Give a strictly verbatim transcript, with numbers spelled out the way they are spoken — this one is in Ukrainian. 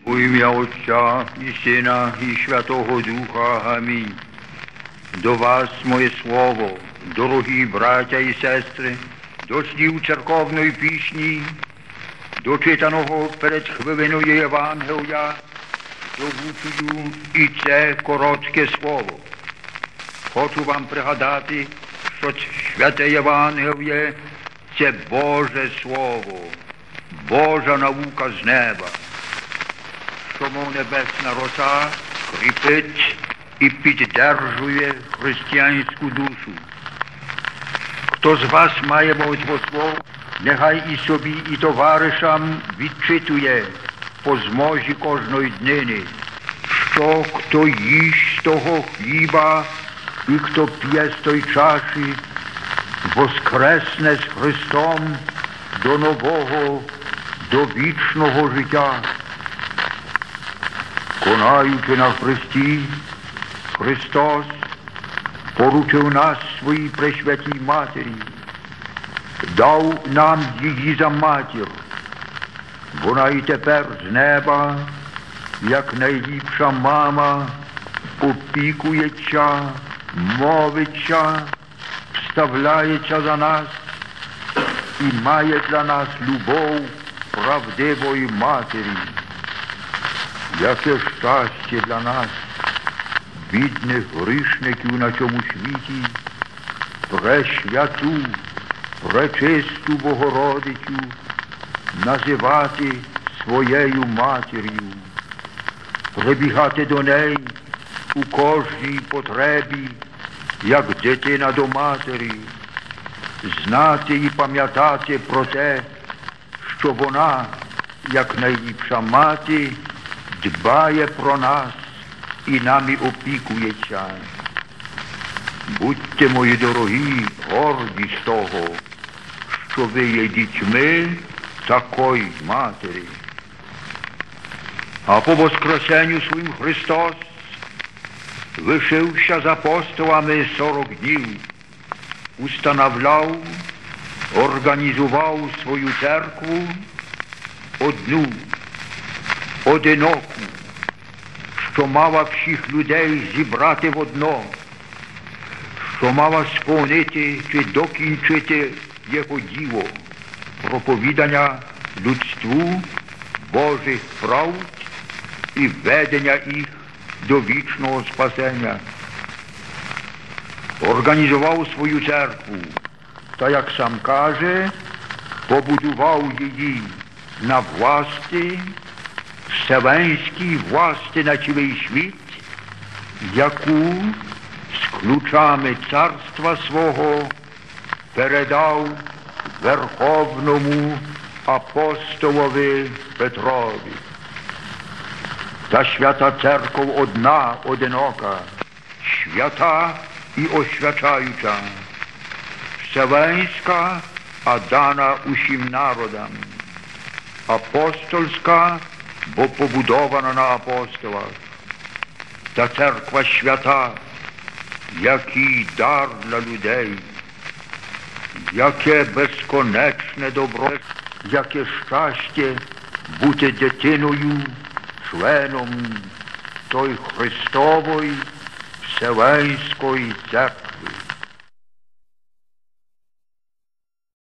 У ім'я Отця і Сина, і Святого Духа. Амінь. До вас моє слово, дорогі браття і сестри, до слів церковної пісні, до читаного перед хвилиною Євангелія, озвучую і це коротке слово. Хочу вам пригадати, що святе Євангеліє – це Боже Слово, Божа наука з неба, що мов небесна роса кріпить і піддержує християнську душу. Хто з вас має молитву слово, нехай і собі, і товаришам відчитує по зможі кожної днини, що хто їсть з того хліба і хто п'є з той чаші, воскресне з Христом до нового, до вічного життя. Конаючи на Христі, Христос поручив нас своїй пресвятій Матері, дав нам її за матір. Вона і тепер з неба, як найліпша мама, опікується, мовиться, вставляється за нас і має для нас любов правдивої матері. Яке щастя для нас, бідних грішників на цьому світі, пресвяту, пречисту Богородицю називати своєю матір'ю, прибігати до неї у кожній потребі, як дитина до матері, знати і пам'ятати про те, що вона, як найліпша мати, дбає про нас і нами опікується. Будьте, мої дорогі, горді з того, що ви є дітьми такої матері. А по воскресенню своїм Христос лишився з апостолами сорок днів, установляв, організував свою церкву одну, одиноку, що мала всіх людей зібрати в одно, що мала сповнити чи докінчити його діло проповідання людству Божих правд і ведення їх до вічного спасення. Організував свою церкву, та, як сам каже, побудував її на власті, вселенській власті на цілий світ, яку з ключами царства свого передав Верховному апостолові Петрові. Та свята церков одна, одинока, свята і освячаюча, вселенська, а дана усім народам, апостольська, бо побудована на апостолах. Та церква свята, який дар для людей, яке безконечне добро, яке щастя бути дитиною, членом той Христової Вселенської церкви.